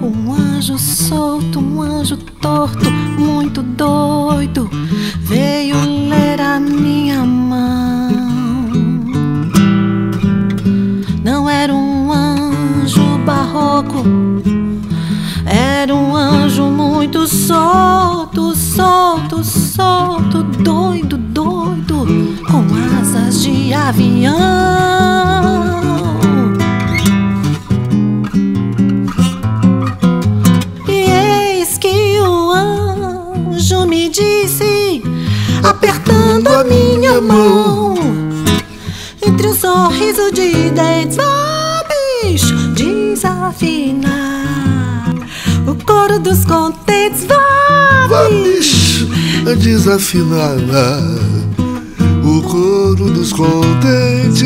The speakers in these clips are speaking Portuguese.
louco, um anjo solto, um anjo torto, muito doido, veio ler a minha mão. Não era um anjo barroco, era um anjo muito solto, solto, solto, doido, doido, com asas de avião. E eis que o anjo me disse, apertando a minha mão, entre um sorriso de dentes, vá, bicho, desafinar o coro dos contentes, vá, bicho, desafinar o coro dos contentes.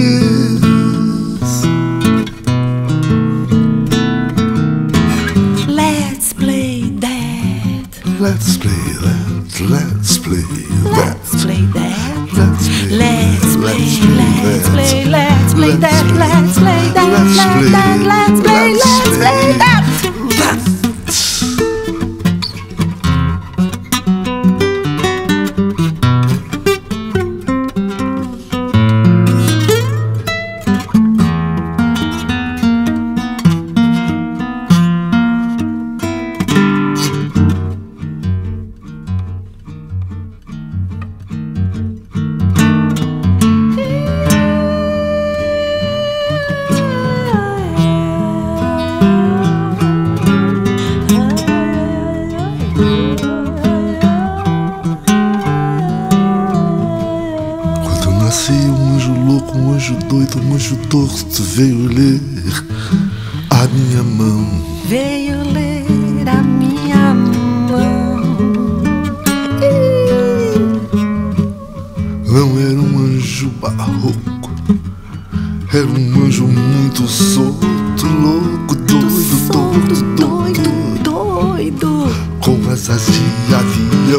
Let's play that. Let's play that. Let's play that. Let's play that. Let's play. Let's play. Let's Let's play. Let's play that. Let's play that. Let's play. Let's play. Let's play that. Torto veio ler a minha mão. Veio ler a minha mão. Não era um anjo barroco, era um anjo muito solto, louco, doido, solto, doido, doido, com asas de avião.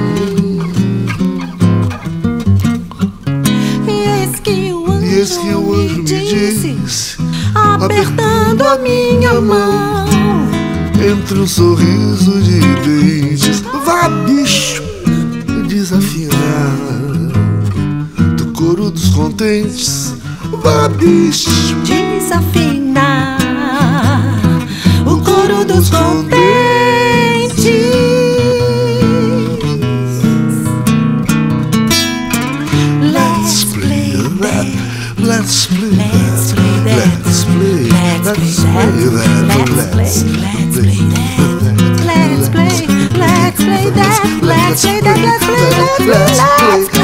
E eis que o anjo me disse, apertando a minha mão, entre um sorriso de dentes, vá, bicho, desafinar do coro dos contentes, vá, bicho, desafinar o coro dos contentes. Let's play that. Let's play that. Let's play that. Let's play that. Let's play that. Let's play that. Let's play that. Let's play that.